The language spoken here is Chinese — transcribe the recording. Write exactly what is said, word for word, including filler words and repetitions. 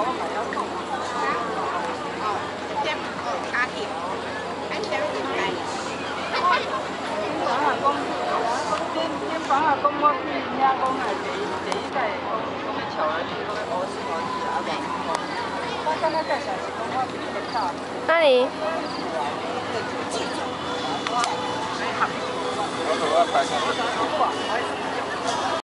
讲啊，讲我去遐讲啊，第一第一届讲讲要潮来去，讲要乌丝乌丝啊，无。我刚刚介绍是讲我去个草。 哪里？ 我我拍下。